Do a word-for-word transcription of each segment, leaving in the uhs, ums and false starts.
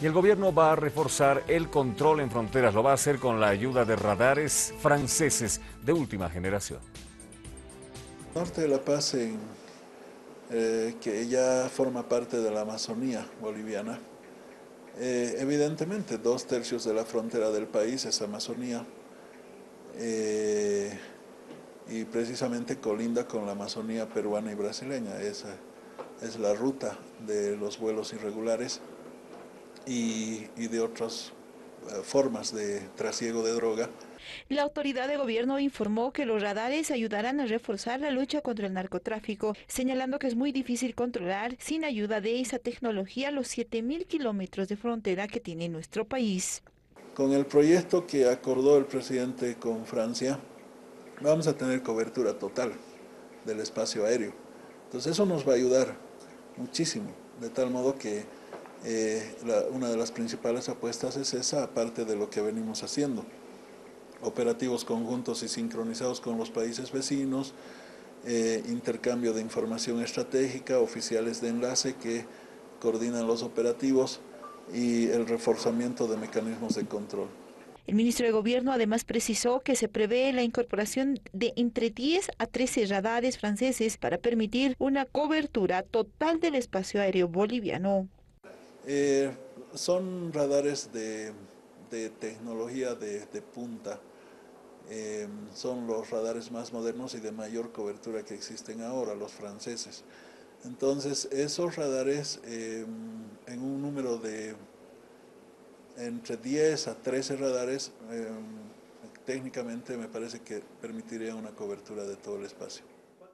Y el gobierno va a reforzar el control en fronteras. Lo va a hacer con la ayuda de radares franceses de última generación. Norte de La Paz, en, eh, que ya forma parte de la Amazonía boliviana. Eh, evidentemente, dos tercios de la frontera del país es Amazonía. Eh, y precisamente colinda con la Amazonía peruana y brasileña. Esa es la ruta de los vuelos irregulares y, y de otras uh, formas de trasiego de droga. La autoridad de gobierno informó que los radares ayudarán a reforzar la lucha contra el narcotráfico, señalando que es muy difícil controlar sin ayuda de esa tecnología los siete mil kilómetros de frontera que tiene nuestro país. Con el proyecto que acordó el presidente con Francia, vamos a tener cobertura total del espacio aéreo. Entonces eso nos va a ayudar muchísimo, de tal modo que eh, la, una de las principales apuestas es esa, aparte de lo que venimos haciendo. Operativos conjuntos y sincronizados con los países vecinos, eh, intercambio de información estratégica, oficiales de enlace que coordinan los operativos y el reforzamiento de mecanismos de control. El ministro de Gobierno además precisó que se prevé la incorporación de entre diez a trece radares franceses para permitir una cobertura total del espacio aéreo boliviano. Eh, son radares de, de tecnología de, de punta. Eh, son los radares más modernos y de mayor cobertura que existen ahora, los franceses. Entonces, esos radares eh, en un número de entre diez a trece radares, eh, técnicamente me parece que permitiría una cobertura de todo el espacio.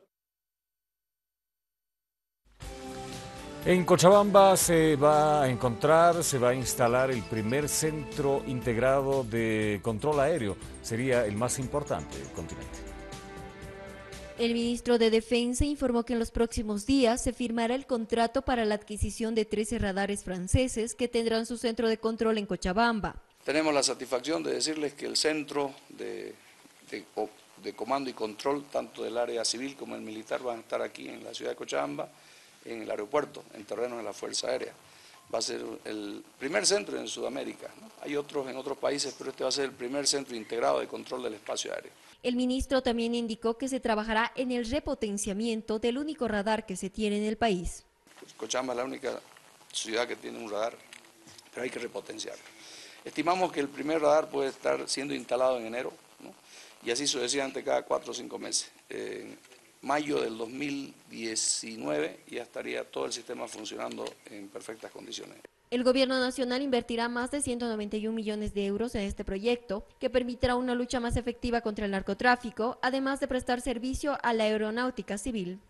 En Cochabamba se va a encontrar, se va a instalar el primer centro integrado de control aéreo. Sería el más importante del continente. El ministro de Defensa informó que en los próximos días se firmará el contrato para la adquisición de trece radares franceses que tendrán su centro de control en Cochabamba. Tenemos la satisfacción de decirles que el centro de, de, de comando y control, tanto del área civil como el militar, van a estar aquí en la ciudad de Cochabamba, en el aeropuerto, en terreno de la Fuerza Aérea. Va a ser el primer centro en Sudamérica, ¿no? Hay otros en otros países, pero este va a ser el primer centro integrado de control del espacio aéreo. El ministro también indicó que se trabajará en el repotenciamiento del único radar que se tiene en el país. Cochabamba es la única ciudad que tiene un radar, pero hay que repotenciarlo. Estimamos que el primer radar puede estar siendo instalado en enero, ¿no? Y así sucesivamente cada cuatro o cinco meses. En mayo del dos mil diecinueve ya estaría todo el sistema funcionando en perfectas condiciones. El gobierno nacional invertirá más de ciento noventa y un millones de euros en este proyecto, que permitirá una lucha más efectiva contra el narcotráfico, además de prestar servicio a la aeronáutica civil.